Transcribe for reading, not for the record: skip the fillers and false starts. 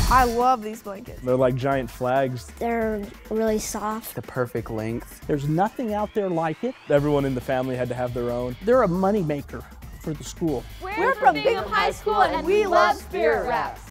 I love these blankets. They're like giant flags. They're really soft. The perfect length. There's nothing out there like it. Everyone in the family had to have their own. They're a moneymaker for the school. We're from Bingham High School and we love Spirit Wraps.